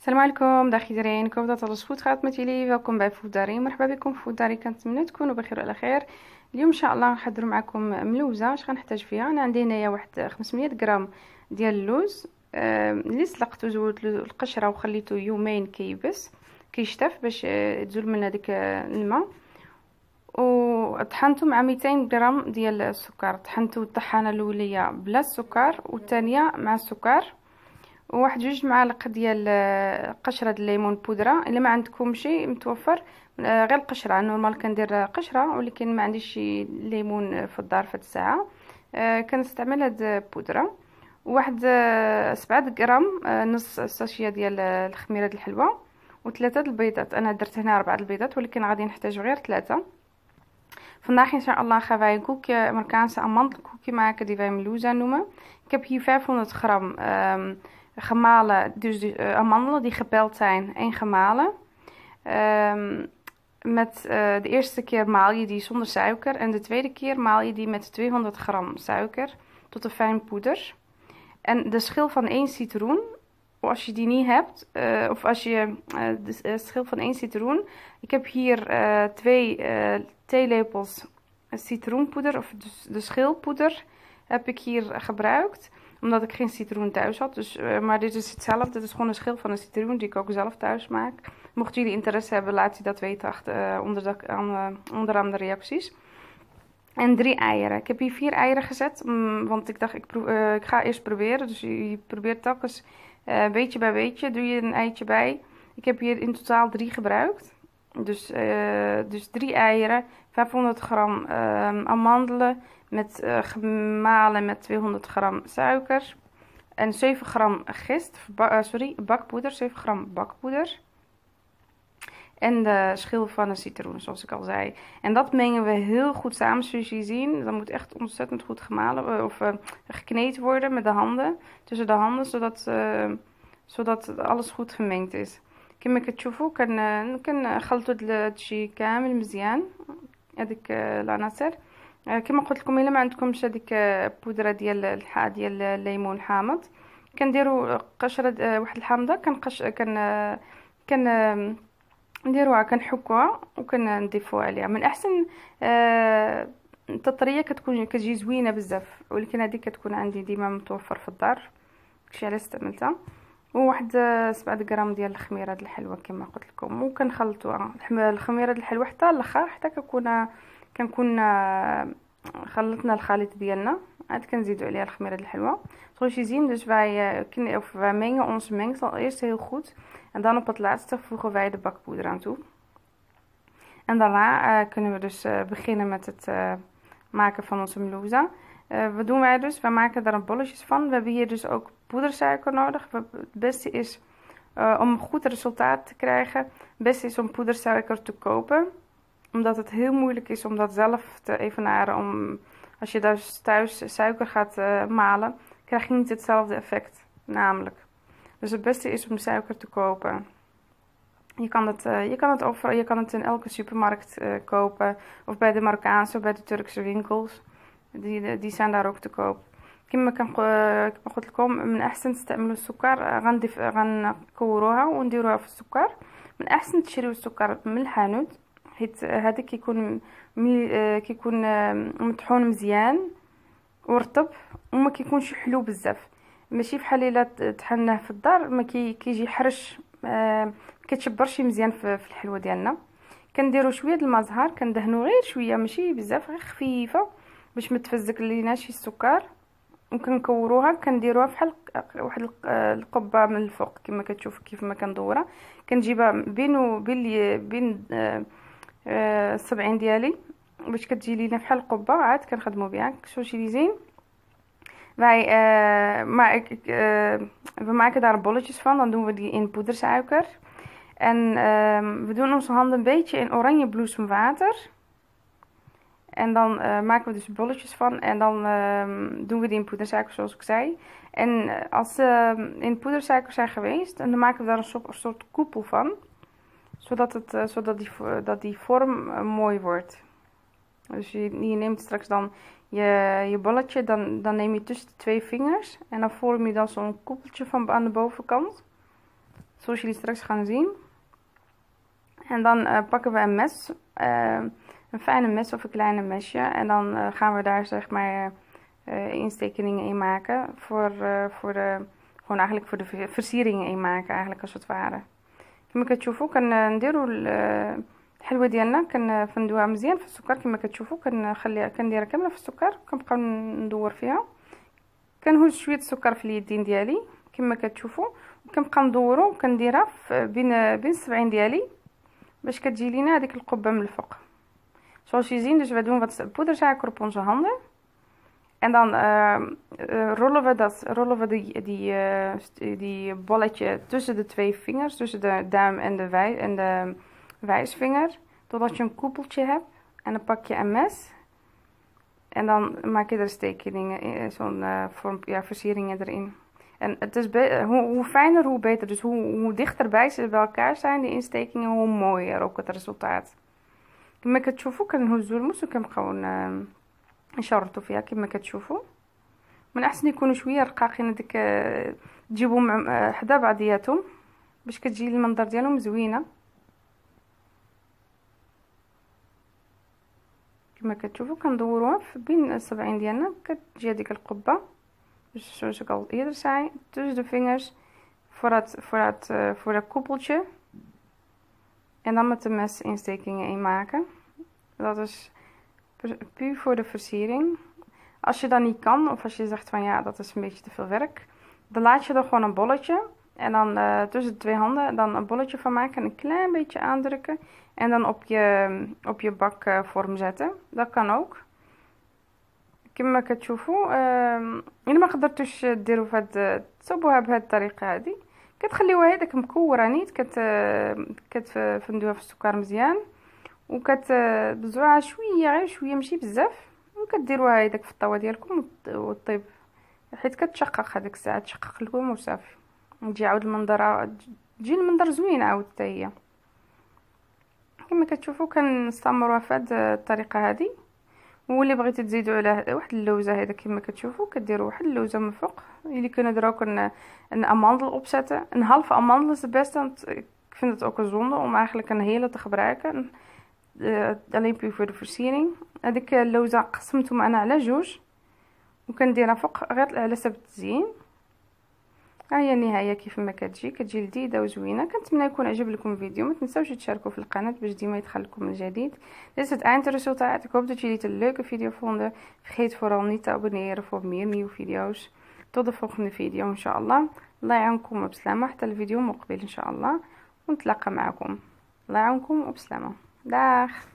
Assalamu alaikum, dag iedereen. Ik hoop dat alles goed gaat met jullie. Welkom bij Food Dari. مرحبا بكم في فود داري. كنتمنى تكونوا بخير وعلى خير. اليوم ان شاء الله نحضر معكم ملوزه. اش غنحتاج فيها؟ انا عندي هنايا واحد 500 غرام ديال اللوز اللي سلقته زولت القشره وخليته يومين كيبس كيشتف باش تزول من هذيك الماء، وطحنته مع 200 غرام ديال السكر. طحنته الطحانه الاوليه بلا السكر والثانيه مع السكر، وواحد 2 معالق ديال قشره الليمون بودره. الا ما عندكم شيء متوفر غير القشره، نورمال كندير قشره، ولكن ما عنديش شي ليمون في الدار في هاد الساعه كنستعمل هاد بودره. وواحد 7 غرام نص ساشيه ديال الخميره د الحلوى، و3 البيضات. انا درت هنا 4 البيضات، ولكن غادي نحتاج غير 3. Vandaag inshallah gaan wij een koekje Marokkaanse amandelkoekje maken die wij melouza noemen. Ik heb hier 500 gram gemalen, dus amandelen die gepeld zijn en gemalen. De eerste keer maal je die zonder suiker en de tweede keer maal je die met 200 gram suiker tot een fijn poeder. En de schil van 1 citroen, als je die niet hebt, of als je de schil van 1 citroen. Ik heb hier 2 theelepels citroenpoeder, of dus de schilpoeder heb ik hier gebruikt, omdat ik geen citroen thuis had. Dus, maar dit is hetzelfde, dit is gewoon een schil van een citroen die ik ook zelf thuis maak. Mochten jullie interesse hebben, laat je dat weten onderaan de reacties. En 3 eieren. Ik heb hier 4 eieren gezet, want ik dacht ik ga eerst proberen. Dus je probeert telkens beetje bij beetje, doe je een eitje bij. Ik heb hier in totaal 3 gebruikt. Dus 3 eieren, 500 gram amandelen gemalen met 200 gram suiker en 7 gram bakpoeder, 7 gram bakpoeder. En de schil van een citroen, zoals ik al zei. En dat mengen we heel goed samen, zoals je ziet. Dat moet echt ontzettend goed gemalen of gekneed worden met de handen, tussen de handen, zodat alles goed gemengd is. كما كتشوفوا كنخلطوا هادشي كامل مزيان، هذيك العناصر. كما قلت لكم الا ما عندكمش هذيك بودره ديال الليمون الحامض، كنديروا قشره واحد الحامضه نديروها كنحكوها وكنضيفوها عليها. من احسن التطريه كتجي زوينه بزاف، ولكن هذه كتكون عندي ديما متوفر في الدار، داكشي علاش استعملتها. وواحد 7 غرام ديال الخميره د الحلوى كما قلت لكم، وكنخلطوها الخميره د الحلوى حتى الاخر، حتى كنكون خلطنا الخليط ديالنا. عاد كنزيدوا عليها الخميره د الحلوى. Zoals je ziet, dus wij mengen ons mengsel eerst heel goed en dan op het laatste voegen wij de bakpoeder aan toe. En daarna kunnen we dus beginnen met het maken van onze melouza. Wat doen wij dus? Wij maken daar een bolletjes van. We hebben hier dus ook poedersuiker nodig. Het beste is om een goed resultaat te krijgen, het beste is om poedersuiker te kopen, omdat het heel moeilijk is om dat zelf te evenaren. Als je dus thuis suiker gaat malen, krijg je niet hetzelfde effect namelijk. Dus het beste is om suiker te kopen. Je kan het in elke supermarkt kopen, of bij de Marokkaanse of bij de Turkse winkels. Die zijn daar ook te koop. كما قلت لكم من احسن تستعملوا السكر، غنكوروها ونديروها في السكر. من احسن تشريو السكر من الحانوت، حيت هذا كيكون مطحون مزيان ورطب وما كيكونش حلو بزاف، ماشي بحال الا طحناه في الدار ما كيجي حرش، كتشبرش مزيان في الحلوه ديالنا. كنديروا شويه د الماء زهر، كندهنوا غير شويه ماشي بزاف، غير خفيفه باش ما تفزك ليناش السكر، وكنكوروها كنديروها بحال واحد القبه من الفوق كما كتشوف كيف ما كندورها. كنجيبها بين الصبعين ديالي باش كتجي لينا بحال القبه، عاد كنخدموا بها. Zoals jullie zien, we maken daar bolletjes van. Dan doen we die in poedersuiker en we doen onze handen een beetje in oranje bloesemwater. En dan maken we dus bolletjes van en dan doen we die in poedersuiker, zoals ik zei. En als ze in poedersuiker zijn geweest, dan maken we daar een soort koepel van, zodat die vorm mooi wordt. Dus je neemt straks dan je bolletje, dan neem je tussen de 2 vingers en dan vorm je dan zo'n koepeltje van aan de bovenkant. zoals jullie straks gaan zien. En dan pakken we een mes, een fijne mes of een kleine mesje. En dan gaan we daar zeg maar instekeningen in maken. Gewoon eigenlijk voor de versieringen in maken eigenlijk als het ware. كما كتشوفوا كنديروا الحلوه ديالنا كنفندوها مزيان في السكر. كما كتشوفوا كنديرها كامله في السكر، كنبقاو ندور فيها، كنهز شويه السكر في اليدين ديالي كما كتشوفوا، وكنبقى ندورو وكنديرها بين السبعين ديالي باش كتجي لينا هذيك القبه من الفوق. Zoals je ziet, dus we doen wat poedersuiker op onze handen. En dan rollen we die bolletje tussen de twee vingers, tussen de duim en de wijsvinger, totdat je een koepeltje hebt. En dan pak je een mes en dan maak je er stekeningen, zo'n versieringen erin. En het is hoe fijner, hoe beter. Dus hoe dichterbij ze bij elkaar zijn, de instekingen, hoe mooier ook het resultaat. كما كتشوفوا كنهزوا الموس وكنبقاو نشرطوا فيها كما كتشوفوا. من احسن يكونوا شويه رقاقين هذيك، تجيبهم حدا بعضياتهم باش كتجي المنظر ديالهم زوينه. كما كتشوفوا كندوروها بين الصبعين ديالنا، كتجي هذيك القبه باش شكل ieder zijn tussen de vingers voor dat koepeltje. En dan met de mes instekingen in maken. Dat is puur voor de versiering. Als je dat niet kan, of als je zegt van ja, dat is een beetje te veel werk, dan laat je er gewoon een bolletje. En dan tussen de twee handen dan een bolletje van maken en een klein beetje aandrukken. En dan op je bakvorm zetten. Dat kan ook. كما كتشوفوا الا ما قدرتوش ديروا تصوبوها بهذه الطريقه هذه، كتخليوها هذاك مكوره نيت، كتفندوها في السكر مزيان وكتبزروها شويه، غير شويه ماشي بزاف، وكديروها هذاك في الطاوه ديالكم وطيب، حيت كتشقق هذيك الساعه، تشقق لكم وصافي. تجي عاود تجي المنظر زوين عاود حتى هي. كما كتشوفوا كنستمروا في هذه الطريقه هذه. واللي بغيتو تزيدوا على واحد اللوزه هذا كما كتشوفوا كديروا واحد اللوزه من الفوق. اللي kunnen een amandel opzetten. Een halve amandel is het beste, want ik vind het ook een zonde om eigenlijk een hele te gebruiken. Alleen puur voor de versiering. هذيك اللوزه قسمتهم انا على جوج وكنديرها فوق غير على سبب التزيين. ها هي النهايه كيف ما كتجي لذيذه وزوينه. كنتمنى يكون عجب لكم الفيديو. ما تنساوش تشاركوا في القناه باش ديما يدخل لكم الجديد. Dit is het eindresultaat. Ik hoop dat jullie het een leuke video vonden. Vergeet vooral niet te abonneren voor meer nieuwe video's. tot de volgende video إن شاء الله. الله يعاونكم وبسلامة حتى الفيديو مقبل إن شاء الله، ونتلاقى معكم. الله يعاونكم وبسلامة. داخ.